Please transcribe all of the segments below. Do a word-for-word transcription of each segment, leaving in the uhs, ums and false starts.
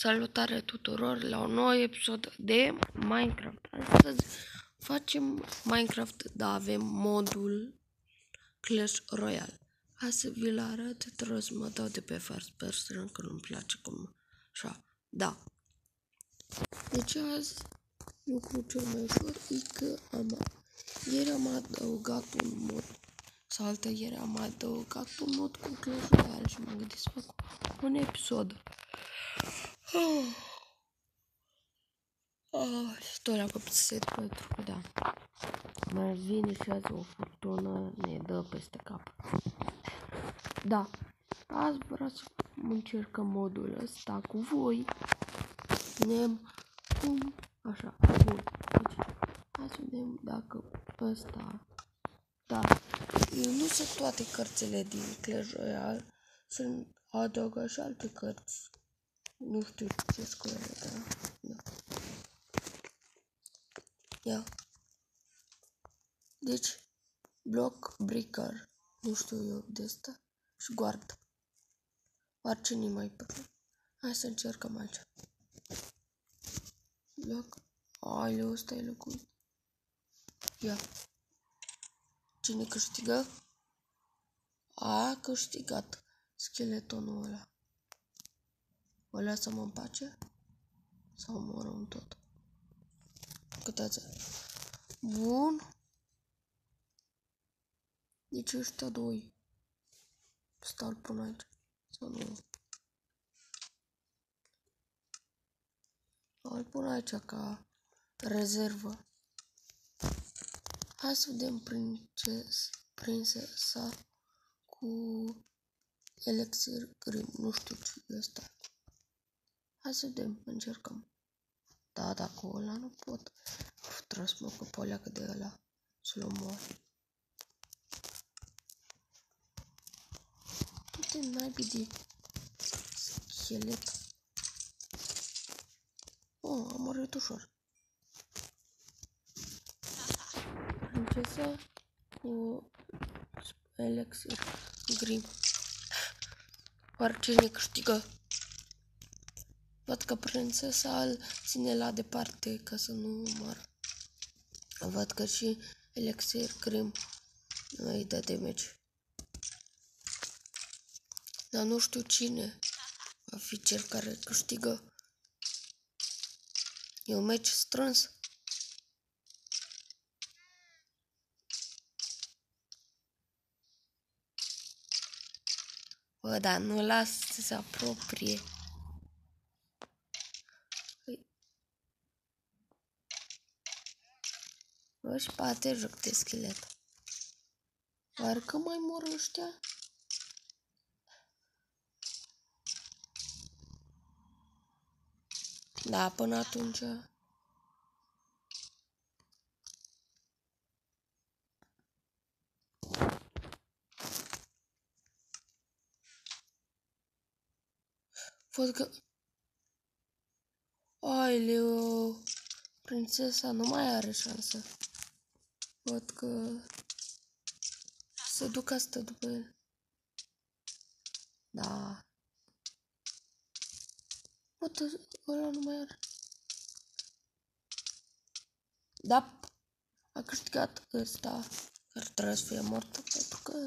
Salutare tuturor la un nou episod de Minecraft. Astăzi facem Minecraft, dar avem modul Clash Royale. Hai să vi-l arăt, trebuie să mă dau de pe first person, că nu-mi place cum așa. Da. Deci azi lucrul cel mai ușor e că am, ieri am adăugat un mod, sau altă ieri am adăugat un mod cu Clash Royale și m-am gândit să fac un episod. Oh. Oh, stau la copii să set pentru că da. Mai vine și azi o furtună, ne dă peste cap. Da, azi vreau să încercăm modul ăsta cu voi. Vedem cum, așa, bun. Deci, hai să vedem dacă ăsta, da. Eu nu sunt toate cărțile din Clash Royale, sunt adăugă și alte cărți. Nu știu ce scoare, dar da. Ia. Deci, block breaker, nu știu eu de asta, și guard. Orice nu mai păcat. Hai să încercăm aici. Block. Aoleu, ăsta e locuit. Ia. Cine câștigă? A câștigat scheletonul ăla. O lasă-mă în pace? Sau omorăm tot? Câteați. Bun. Deci ăștia doi. Stau până aici. Sau nu? Îl pun aici ca rezervă. Hai să vedem princes, prinsesa cu elixir grim. Nu știu ce e ăsta. Hai să vedem, încercăm. Da, dacă ăla nu pot. Trebuie să mă ocup o leacă de ăla. Să-l omor. Uite, naibii de schelet. Oh, am murit ușor. Princesa cu elixir grim. Oare cine câștigă? Văd că prințesa îl ține la departe ca să nu moară. Văd că și elixir grim îi dă damage. Dar nu știu cine va fi cel care câștigă. E un meci strâns. Bă, dar nu las să se apropie. Bă, și poate joc de schelet. Oare că mai mor ăștia? Da, până atunci. Văd că... Aoleu, prințesa nu mai are șansă. Văd că... Se duc asta după el. Da. Văd, ăla nu mai are. Da. A câștigat ăsta. Care trebuie să fie mort pentru că...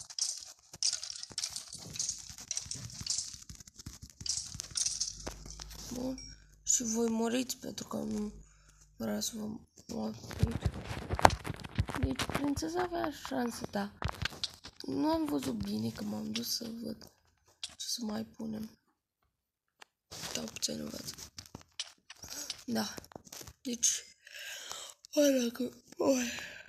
Bun. Și voi moriți pentru că nu vreau să vă mor aici. Deci prințesa avea șansă, da. Nu am văzut bine că m-am dus să văd ce să mai punem. Da, puțin nu văd. Da. Deci... Ăla că... Oi.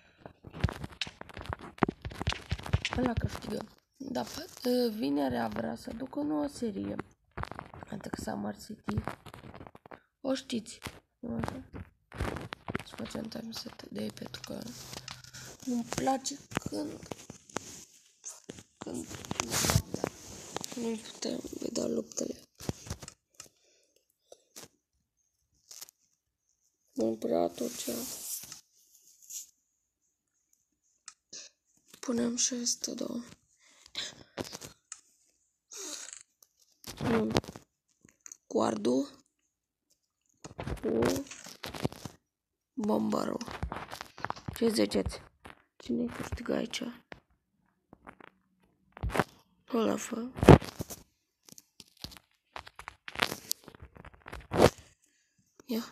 Ăla câștigă. Da, vinerea vrea să ducă o nouă serie. Adică că Summer City. O știți, nu așa? Să facem time set de ei pentru că nu-mi place când când nu putem vedea luptele. Nu prea atunci punem și asta două. Cu squad-ul cu bombarul. Ce ziceți? Cine câștigă aici? Ăla fă. Ia.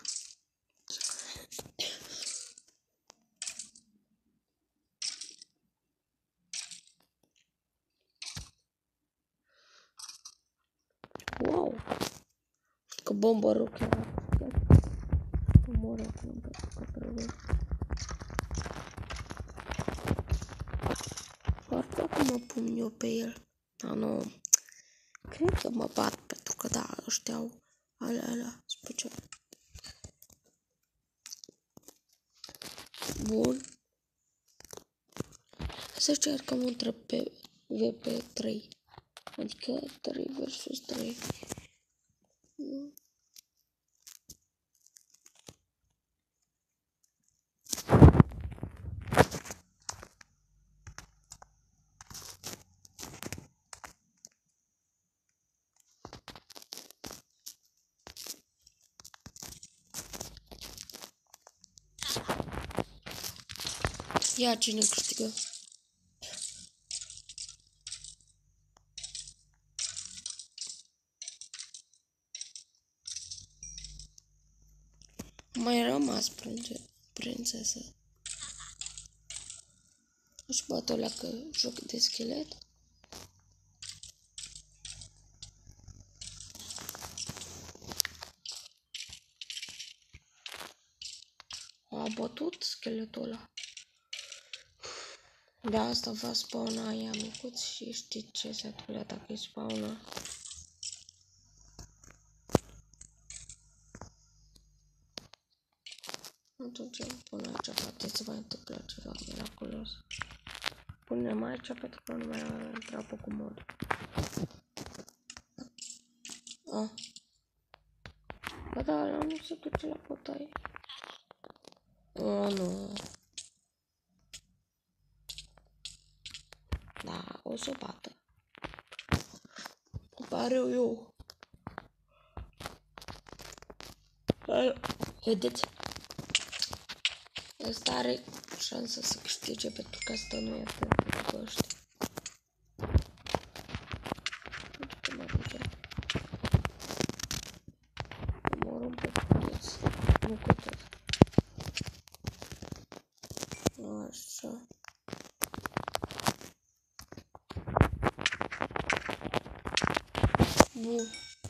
Wow! Că bombarul chiar omoră acum pentru că trebuie. Foarte acum mă pun eu pe el. Dar nu. Cred că mă bat pentru că da, ăștia au alea, alea, special. Bun. Să încercăm între pe V P trei. Adică trei versus trei. Ia cine câștigă. Mai rămas prințesă. Își bat o leacă joc de schelet. A bătut scheletul ăla. De asta va spawna aia micuț și știți ce se întâmplă dacă îi spawna. Atunci îl pun aici, poate să mai întâmplă ceva miraculos. Punem aici pentru că nu mai are treabă cu mod. Ah. Ba da, ăla nu se duce la bătaie. Oh, nu. Da, o să o bată. Pare eu. Vedeți? Ăsta are șansa să câștige pentru că asta nu e atât cu ăștia. Omorâm pe toți. Nu cu toți. Așa. Bun.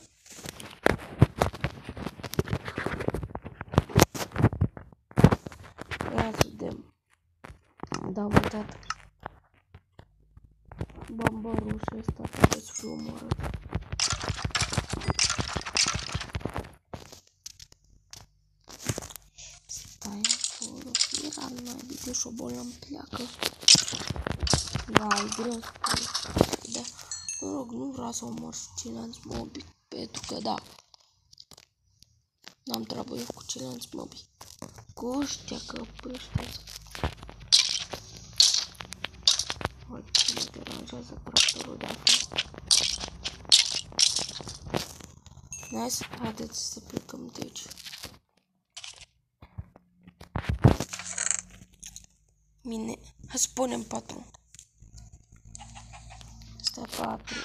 Ia să vedem. Da, am uitat. Bombarușul ăsta trebuie să fiu omorât. Stai acolo. Era mai de șobolă îmi pleacă. Da, e greu să plec. Da. Mă rog, nu vreau să omor și ceilalți mobi. Pentru că da. N-am treabă eu cu ceilalți mobi. Cu ăștia, că pe ăștia. Uite cum mă deranjează tractorul de acolo. Nice, haideți să plecăm de aici. Mine, hai să punem patru. Asta patru.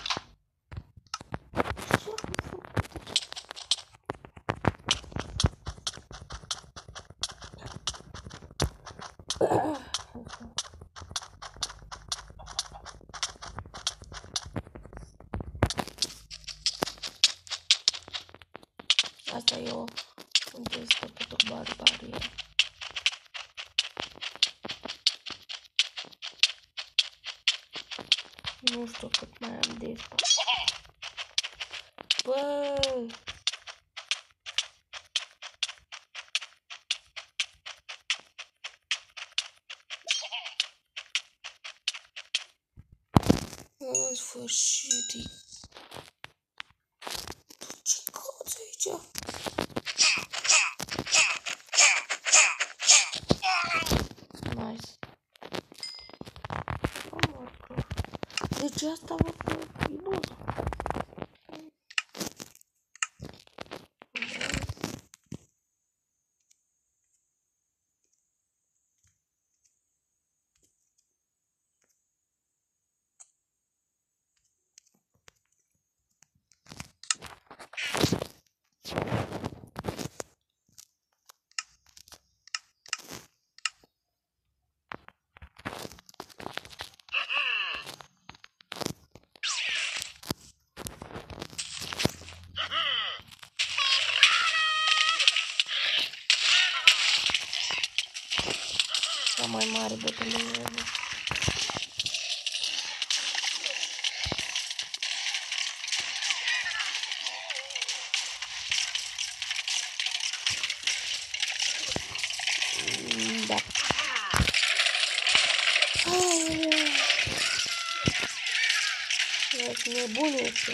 Asta e o contestă pentru barbarie. Nu știu cât mai am de asta. Bă! În sfârșit. Ce cauți aici? Nice. Deci asta vă e bun. mai mare bătălie. Da. Ești nebun, ești.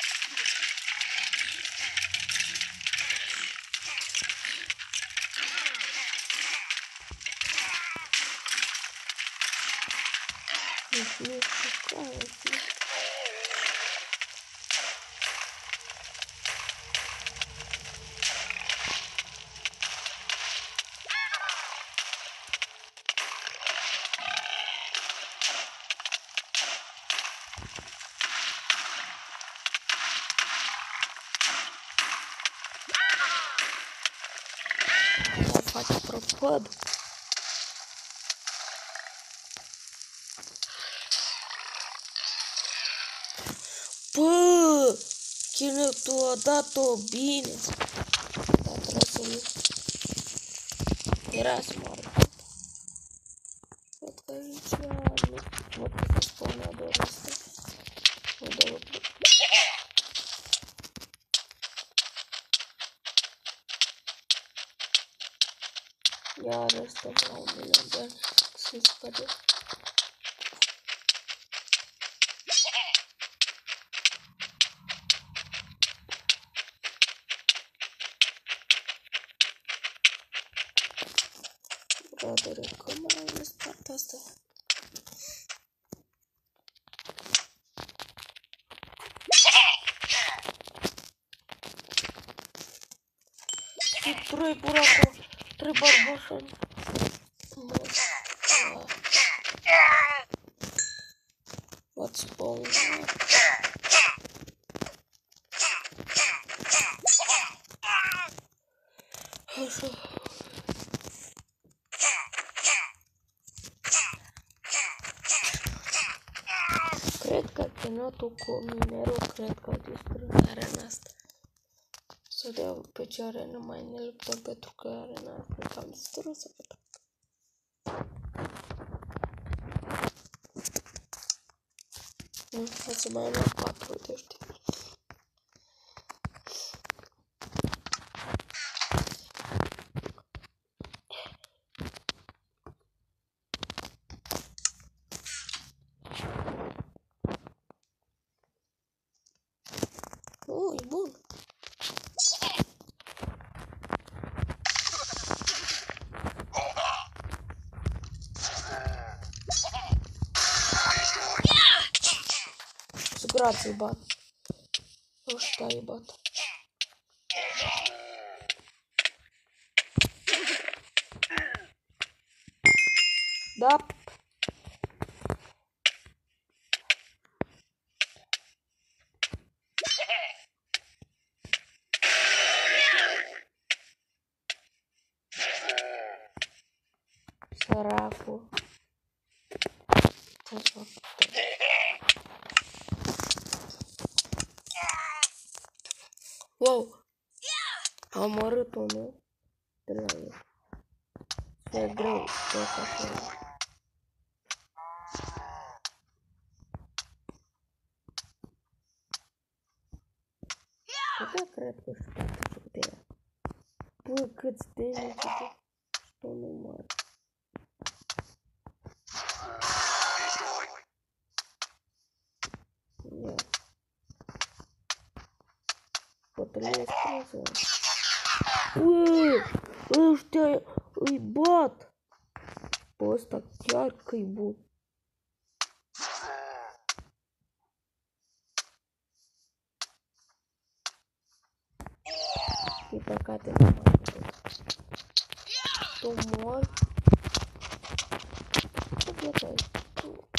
Deci nu știu care fi. O face prăpăd. Bă, cine tu a dat-o bine. Dar trebuie să nu. Era să moară. Văd că aici nu. Văd că se spawnează ăsta. Nu dă lucru. Iar ăsta la un milion de ani. Se scade. Bradere, că mai ales partea asta. Și trei buraco, trei barbașani. What's spawn? Așa. Cred că terminatul cu minerul, cred că a distrus arena asta. Să dau pe ce arenă mai ne luptăm, pentru că arena asta cam distrusă. Nu, hai să mai luăm patru, uite, știi. Oh, e bun. Grație, bat. Ăștia îi bat. Da. Săracul. Ce fac? Wow! Am omorât unul de la el. E greu să fac el. Da, cred că știu ce putea. Bă, câți damage de știu număr. Ia. Bătălie strânsă. Uuu, ăștia îi bat. Bă, ăsta chiar că-i bun. E păcate, nu mai pot. Tu mori. Ce viața ai? Tu.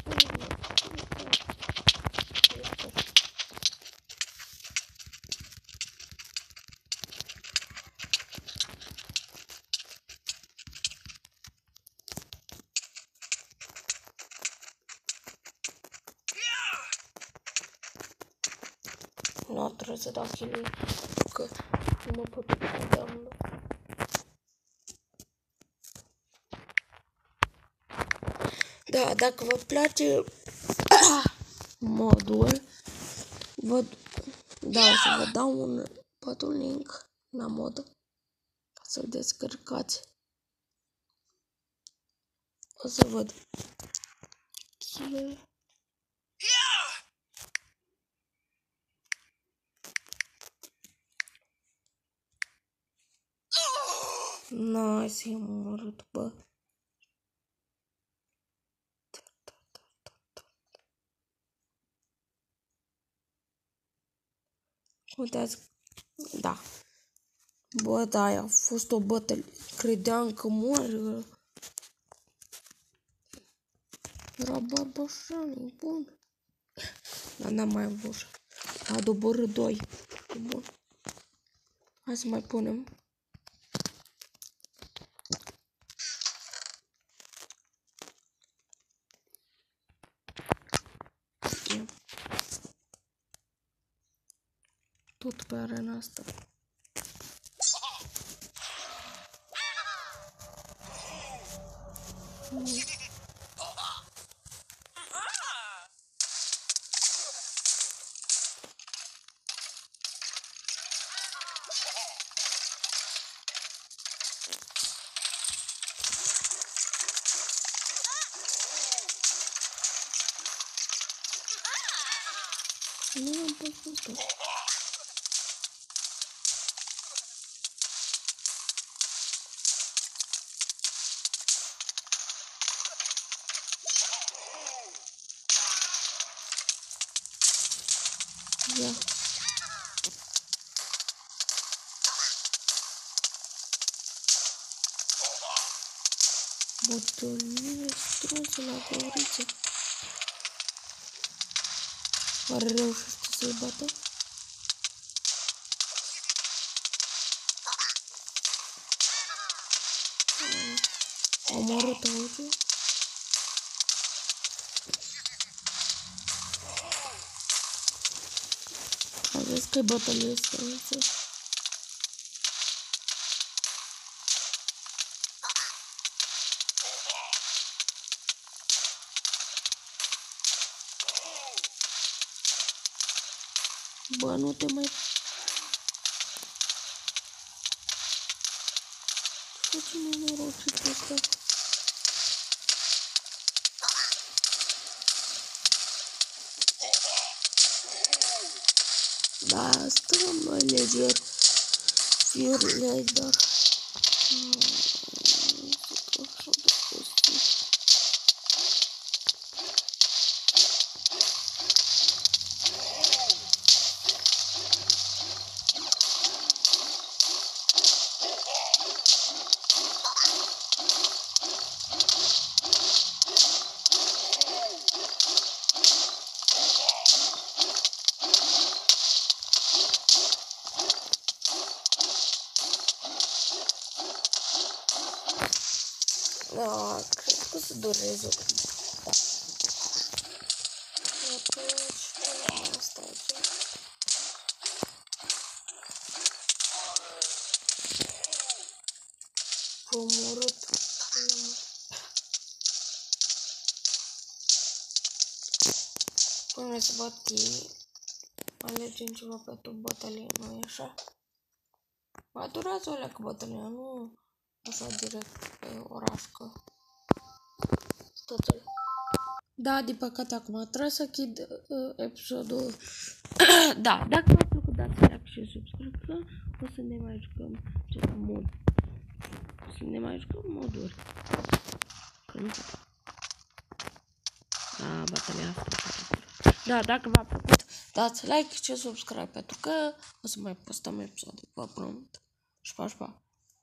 Nu trebuie să dau kill-uri, că nu mă pot uita de amândouă. Da, dacă vă place modul, vă, da, o să vă dau un, poate un link la mod ca să-l descărcați. O să văd. Nice, i-am omorât, bă. Uitați, da. Bă, da, a fost o bătălie. Credeam că mor. Era barbașan, bun. Dar n-am mai avut. A doborât doi. Bun. Hai să mai punem. Tot pe arena asta. Mm. Nu am putut-o. Ia. Bătălie strânsă la găuriță. Oare reușește să-i bată? Am omorât audio. Aveți că-i bătălie strânsă. Bă, nu te mai... Ce nenorocit ăsta? Da, stăm mai leger. Fiurile, dar... Da, cred că o să dureze. Da. Atunci, asta aici. Omorât. Până să bat ei, alegem ceva pentru bătălie, nu-i așa? Mai durează o leacă bătălia, nu așa direct pe oraș, că totul. Da, din păcate acum trebuie să închid uh, episodul. Da, dacă v-a plăcut, dați like și subscribe, o să ne mai jucăm ceva mod. O să ne mai jucăm moduri. Când? Da, bătălia asta. Da, dacă v-a plăcut, dați like și subscribe, pentru că o să mai postăm episoade, vă promit. Și pa, și pa.